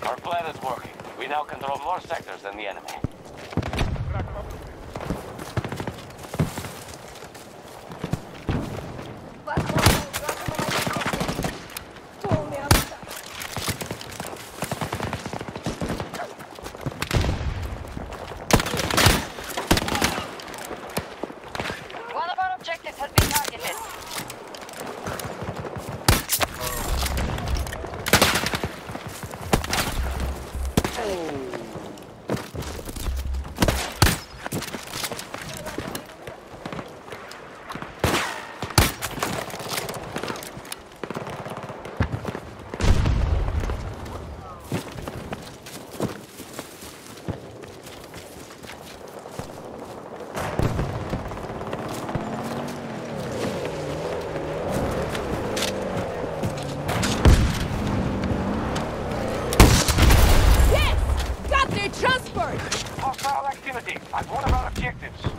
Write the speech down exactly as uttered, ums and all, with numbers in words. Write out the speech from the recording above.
Our plan is working. We now control more sectors than the enemy. One of our objectives has been targeted. Transport! Hostile activity at one of our objectives.